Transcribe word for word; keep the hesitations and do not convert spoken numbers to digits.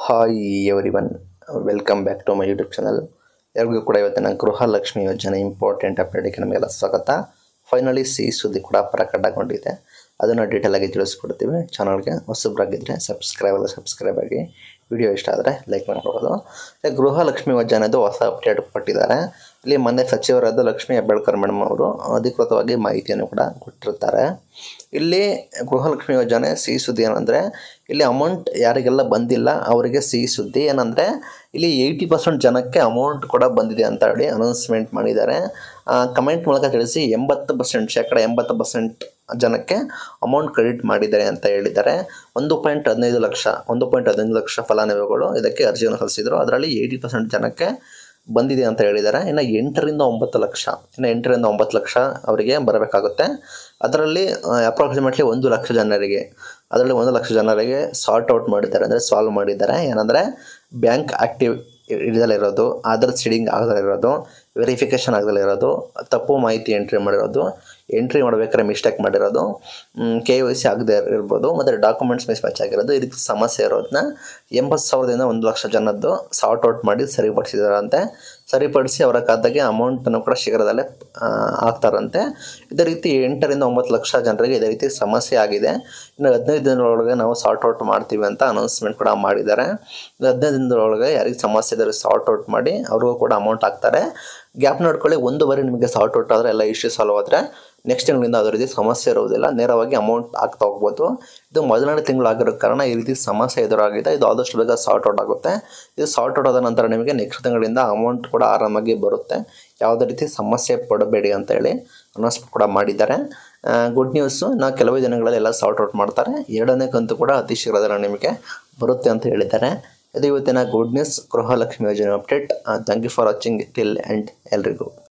Hi everyone, welcome back to my YouTube channel. ಎಲ್ಲರಿಗೂ ಕೂಡ ಇವತ್ತಿನ ಗೃಹಲಕ್ಷ್ಮಿ ಯೋಜನೆ ಇಂಪಾರ್ಟೆಂಟ್ ಅಪ್ಡೇಟ್ಗೆ ನಮಗೆಲ್ಲ ಸ್ವಾಗತ. ಫೈನಲಿ ಸಿ ಸುದ್ದಿ ಕೂಡ ಪ್ರಕಟಗೊಂಡಿದೆ, ಅದನ್ನು ಡೀಟೇಲ್ ಆಗಿ ತಿಳಿಸ್ಕೊಡ್ತೀವಿ. ಚಾನಲ್ಗೆ ಹೊಸಬ್ರಾಗಿದ್ದರೆ ಸಬ್ಸ್ಕ್ರೈಬ್ ಅಲ್ಲ ಸಬ್ಸ್ಕ್ರೈಬ್ ಆಗಿ, ವಿಡಿಯೋ ಇಷ್ಟ ಆದರೆ ಲೈಕ್ ಮಾಡ್ಬೋದು. ಗೃಹಲಕ್ಷ್ಮಿ ಯೋಜನೆದು ಹೊಸ ಅಪ್ಡೇಟ್ ಕೊಟ್ಟಿದ್ದಾರೆ. ಇಲ್ಲಿ ಮೊನ್ನೆ ಸಚಿವರಾದ ಲಕ್ಷ್ಮೀ ಹೆಬ್ಬಾಳ್ಕರ್ ಮೇಡಮ್ ಅವರು ಅಧಿಕೃತವಾಗಿ ಮಾಹಿತಿಯನ್ನು ಕೂಡ ಕೊಟ್ಟಿರ್ತಾರೆ. ಇಲ್ಲಿ ಗೃಹಲಕ್ಷ್ಮಿ ಯೋಜನೆ ಸಿಹಿ ಸುದ್ದಿ ಏನಂದರೆ, ಇಲ್ಲಿ ಅಮೌಂಟ್ ಯಾರಿಗೆಲ್ಲ ಬಂದಿಲ್ಲ ಅವರಿಗೆ ಸಿಹಿ ಸುದ್ದಿ ಏನಂದರೆ, ಇಲ್ಲಿ ಏಯ್ಟಿ ಪರ್ಸೆಂಟ್ ಜನಕ್ಕೆ ಅಮೌಂಟ್ ಕೂಡ ಬಂದಿದೆ ಅಂತ ಹೇಳಿ ಅನೌನ್ಸ್ಮೆಂಟ್ ಮಾಡಿದ್ದಾರೆ. ಕಮೆಂಟ್ ಮೂಲಕ ತಿಳಿಸಿ ಎಂಬತ್ತು ಪರ್ಸೆಂಟ್ ಶೇಕಡ ಎಂಬತ್ತು ಪರ್ಸೆಂಟ್ ಜನಕ್ಕೆ ಅಮೌಂಟ್ ಕ್ರೆಡಿಟ್ ಮಾಡಿದ್ದಾರೆ ಅಂತ ಹೇಳಿದ್ದಾರೆ. ಒಂದು ಪಾಯಿಂಟ್ ಹದಿನೈದು ಲಕ್ಷ ಒಂದು ಪಾಯಿಂಟ್ ಹದಿನೈದು ಲಕ್ಷ ಫಲಾನುಭವಿಗಳು ಇದಕ್ಕೆ ಅರ್ಜಿಯನ್ನು ಸಲ್ಲಿಸಿದರು. ಅದರಲ್ಲಿ ಏಯ್ಟಿ ಪರ್ಸೆಂಟ್ ಜನಕ್ಕೆ ಬಂದಿದೆ ಅಂತ ಹೇಳಿದ್ದಾರೆ. ಇನ್ನು ಎಂಟರಿಂದ ಒಂಬತ್ತು ಲಕ್ಷ ಇನ್ನು ಎಂಟರಿಂದ ಒಂಬತ್ತು ಲಕ್ಷ ಅವರಿಗೆ ಬರಬೇಕಾಗುತ್ತೆ. ಅದರಲ್ಲಿ ಅಪ್ರಾಕ್ಸಿಮೇಟ್ಲಿ ಒಂದು ಲಕ್ಷ ಜನರಿಗೆ ಅದರಲ್ಲಿ ಒಂದು ಲಕ್ಷ ಜನರಿಗೆ ಸಾರ್ಟ್ ಔಟ್ ಮಾಡಿದ್ದಾರೆ, ಅಂದರೆ ಸಾಲ್ವ್ ಮಾಡಿದ್ದಾರೆ. ಏನಂದರೆ ಬ್ಯಾಂಕ್ ಆ್ಯಕ್ಟಿವ್ ಇಡದಲ್ಲೇ ಇರೋದು, ಆಧಾರ್ ಸೀಡಿಂಗ್ ಆಗದಲ್ಲೇ ಇರೋದು, ವೆರಿಫಿಕೇಷನ್ ಆಗದಲ್ಲೇ ಇರೋದು, ತಪ್ಪು ಮಾಹಿತಿ ಎಂಟ್ರಿ ಮಾಡಿರೋದು, ಎಂಟ್ರಿ ಮಾಡಬೇಕಾದ್ರೆ ಮಿಸ್ಟೇಕ್ ಮಾಡಿರೋದು, ಕೆ ವೈ ಸಿ ಆಗದೆ ಇರ್ಬೋದು, ಮತ್ತು ಡಾಕ್ಯುಮೆಂಟ್ಸ್ ಮಿಸ್ ಮ್ಯಾಚ್ ಆಗಿರೋದು, ಈ ರೀತಿ ಸಮಸ್ಯೆ ಇರೋದನ್ನ ಎಂಬತ್ತು ಸಾವಿರದಿಂದ ಒಂದು ಲಕ್ಷ ಜನದ್ದು ಸಾರ್ಟ್ ಔಟ್ ಮಾಡಿ ಸರಿಪಡಿಸಿದಾರಂತೆ. ಸರಿಪಡಿಸಿ ಅವರ ಖಾತೆಗೆ ಅಮೌಂಟನ್ನು ಕೂಡ ಶೀಘ್ರದಲ್ಲೇ ಹಾಕ್ತಾರಂತೆ. ಇದೇ ರೀತಿ ಎಂಟರಿಂದ ಒಂಬತ್ತು ಲಕ್ಷ ಜನರಿಗೆ ಇದೇ ರೀತಿ ಸಮಸ್ಯೆ ಆಗಿದೆ. ಇನ್ನು ಹದಿನೈದು ದಿನದೊಳಗೆ ನಾವು ಸಾರ್ಟ್ ಔಟ್ ಮಾಡ್ತೀವಿ ಅಂತ ಅನೌನ್ಸ್ಮೆಂಟ್ ಕೂಡ ಮಾಡಿದ್ದಾರೆ. ಹದಿನೈದು ದಿನದೊಳಗೆ ಯಾರಿಗೆ ಸಮಸ್ಯೆ ಇದ್ದರೆ ಸಾರ್ಟ್ ಔಟ್ ಮಾಡಿ ಅವ್ರಿಗೂ ಕೂಡ ಅಮೌಂಟ್ ಹಾಕ್ತಾರೆ. ಗ್ಯಾಪ್ ನೋಡ್ಕೊಳ್ಳಿ, ಒಂದು ಬಾರಿ ನಿಮಗೆ ಸಾರ್ಟ್ ಔಟ್ ಆದರೆ ಎಲ್ಲ ಇಶ್ಯೂ ಸಾಲ್ವ್ ಆದರೆ ನೆಕ್ಸ್ಟ್ ತಿಂಗಳಿಂದ ಅದೇ ರೀತಿ ಸಮಸ್ಯೆ ಇರೋದಿಲ್ಲ, ನೇರವಾಗಿ ಅಮೌಂಟ್ ಹಾಕ್ತಾ ಹೋಗ್ಬೋದು. ಇದು ಮೊದಲನೇ ತಿಂಗಳು ಆಗಿರೋ ಕಾರಣ ಈ ರೀತಿ ಸಮಸ್ಯೆ ಎದುರಾಗಿದೆ. ಇದು ಆದಷ್ಟು ಬೇಗ ಸಾರ್ಟ್ ಔಟ್ ಆಗುತ್ತೆ. ಇದು ಸಾರ್ಟ್ ಔಟ್ ಆದ ನಂತರ ನಿಮಗೆ ನೆಕ್ಸ್ಟ್ ತಿಂಗಳಿಂದ ಅಮೌಂಟ್ ಕೂಡ ಆರಾಮಾಗಿ ಬರುತ್ತೆ. ಯಾವುದೇ ರೀತಿ ಸಮಸ್ಯೆ ಪಡಬೇಡಿ ಅಂತ ಹೇಳಿ ಅನೌನ್ಸ್ಮೆಂಟ್ ಕೂಡ ಮಾಡಿದ್ದಾರೆ. ಗುಡ್ ನ್ಯೂಸು, ನಾವು ಕೆಲವೇ ದಿನಗಳಲ್ಲಿ ಎಲ್ಲ ಸಾರ್ಟ್ ಔಟ್ ಮಾಡ್ತಾರೆ. ಎರಡನೇ ಕಂತು ಕೂಡ ಅತಿ ಶೀಘ್ರದಲ್ಲೇ ನಿಮಗೆ ಬರುತ್ತೆ ಅಂತ ಹೇಳಿದ್ದಾರೆ. ಇದು ಇವತ್ತಿನ ಗುಡ್ ನ್ಯೂಸ್ ಗೃಹಲಕ್ಷ್ಮಿ ಯೋಜನೆ update. Thank you for watching till end ಎಲ್ರಿಗೂ.